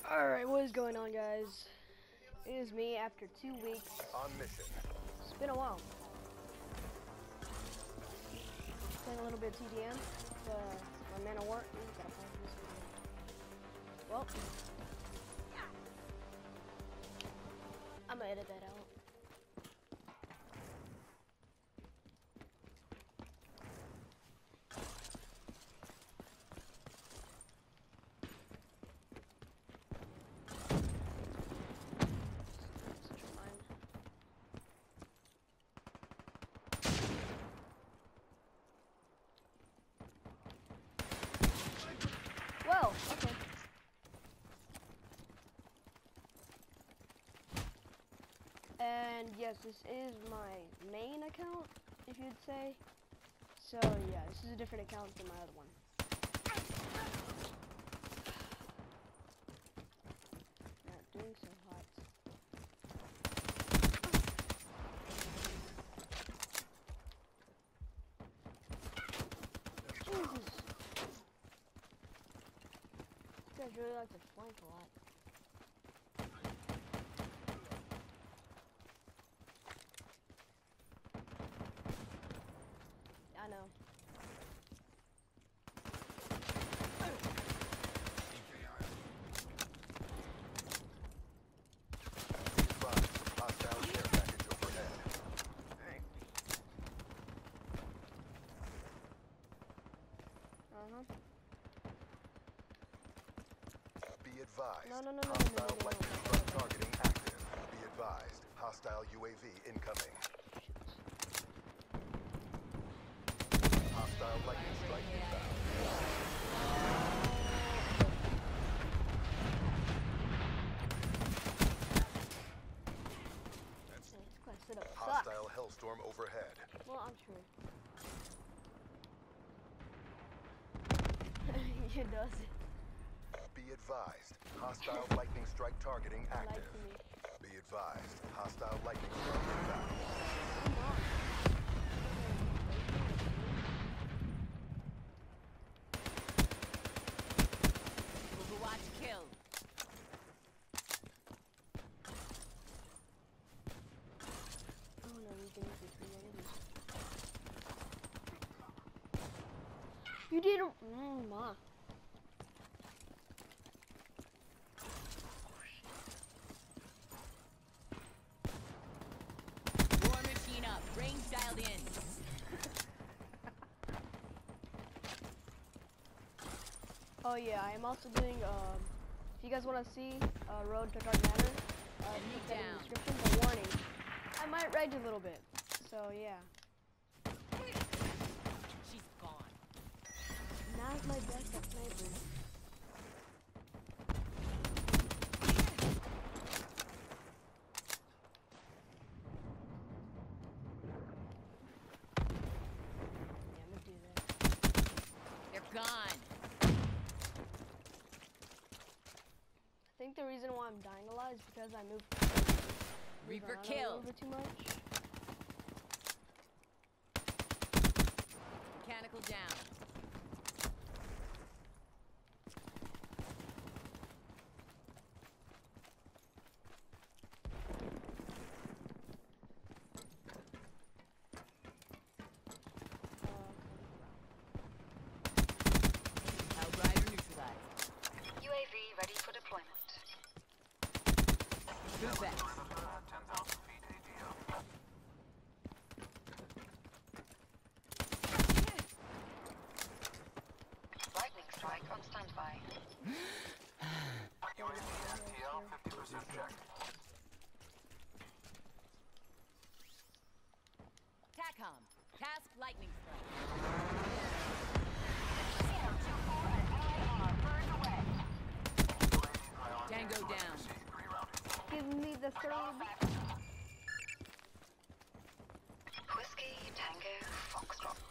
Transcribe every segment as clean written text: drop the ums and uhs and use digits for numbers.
Alright, what is going on, guys? It is me after 2 weeks. On mission. It's been a while. Playing a little bit of TDM. My Man of War. Well, I'm gonna edit that out. Well, okay. And yes, this is my main account, if you'd say. So yeah, this is a different account than my other one. Not doing so hot. Jesus. You guys really like to flank a lot. I know. Hostile care package overhead. Be advised. No. Hostile lightning strike targeting active. Be advised. Hostile UAV incoming. Hostile lightning strike inbound. Hostile hellstorm overhead. Well, I'm sure. It does. Be advised. Hostile lightning strike targeting active. Be advised. Hostile lightning strike inbound. Overwatch kill. Oh no, you can use this one. You did a ma. War machine up. Range dialed in. Oh yeah, I am also doing, if you guys want to see Road to Dark Matter, link that in the description, but warning, I might rage a little bit, so yeah. She's gone. Not my best at sniping. Yeah, I'm gonna do that. They're gone. I think the reason why I'm dying a lot is because I moved Reaper around a kill. little bit too much. Mechanical down. Outrider neutralized. UAV ready for deployment. Good bet. 10,000 feet ADO. Lightning strike on standby. UAV NTL 50% check. TACOM. Task lightning strike. Tango down. Give me the third. Whiskey Tango Foxtrot.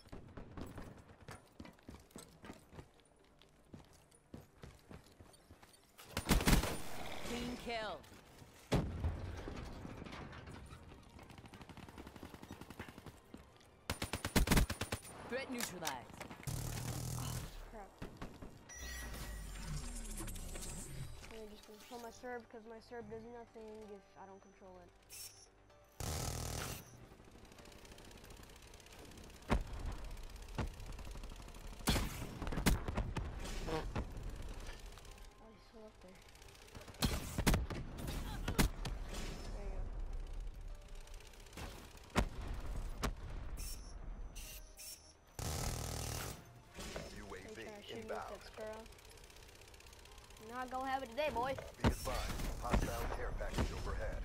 Team kill. Threat neutralized. Crap. control my serve because my serve does nothing if I don't control it. Oh, he's still up there. There you go. UAV They try to shoot me with inbound. that squirrel. You're not gonna have it today, boy. Be advised, hostile care package overhead.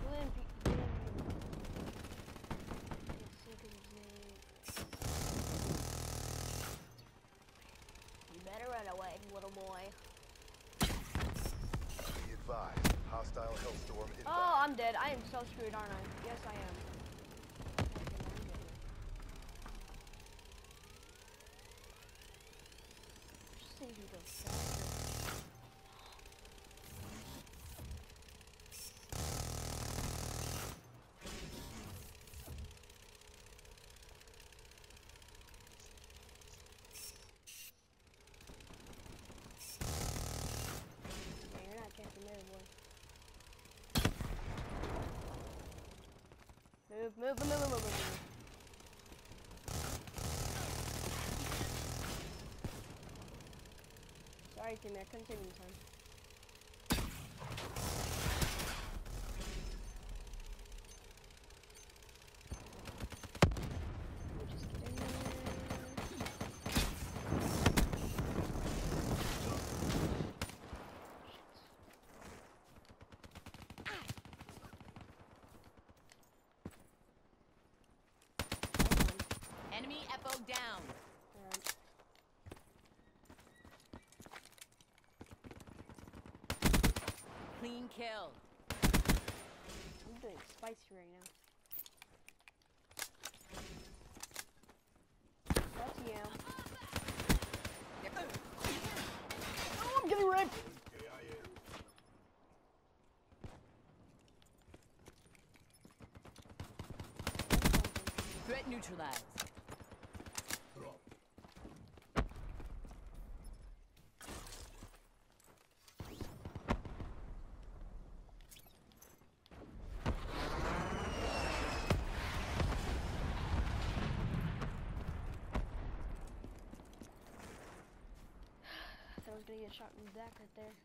You better run away, little boy. Be advised, hostile hellstorm inbound. Oh, I'm dead. I am so screwed, aren't I? Yes, I am. Just think you go faster. Yeah, you're not catching me, boy. Move. Sorry, teammate, I couldn't save you in time. Let me just get in there. Enemy FO down. Alright. Clean kill. I'm doing spicy right now. That's you. Oh, I'm getting wrecked. Threat neutralized. I thought I was gonna get shot in the back right there.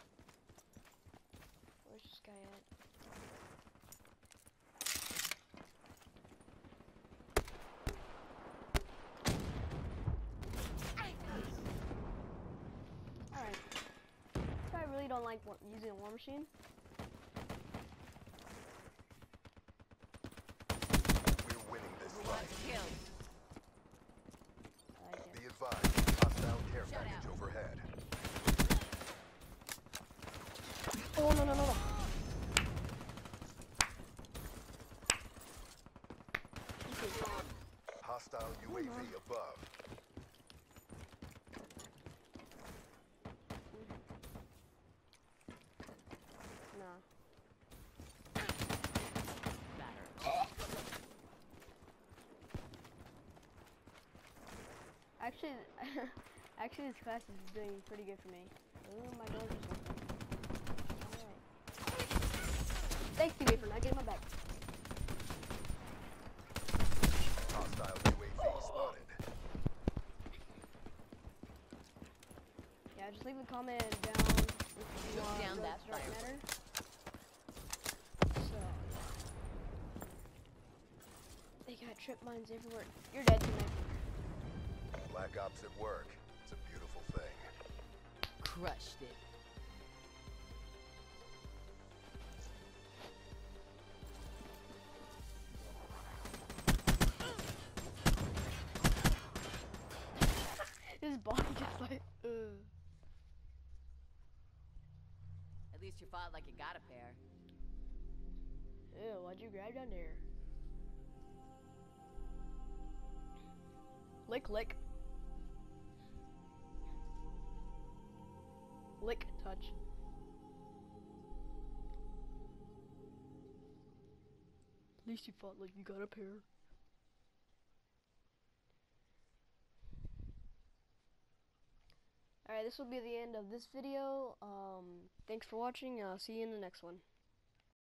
Where's this guy at? Alright. I really don't like using a war machine. We're winning this One fight. kill. I like it. Be advised, hostile care Shut package out. overhead. Oh, no. Hostile UAV above. No. Actually, this class is doing pretty good for me. Ooh, my doors are open. Alright. Thanks, TV, for not getting my back. Hostile UAV spotted. Yeah, just leave a comment down if you Took want down Road that to Dark fire. Matter. So, they got trip mines everywhere. You're dead, teammate. Black Ops at work. It's a beautiful thing. Crushed it. His body just like, At least you fought like you got a pair. Ew, why'd you grab down there? Lick. Lick, touch. At least you fought like you got a pair. Alright. Alright, this will be the end of this video. Thanks for watching. I'll see you in the next one.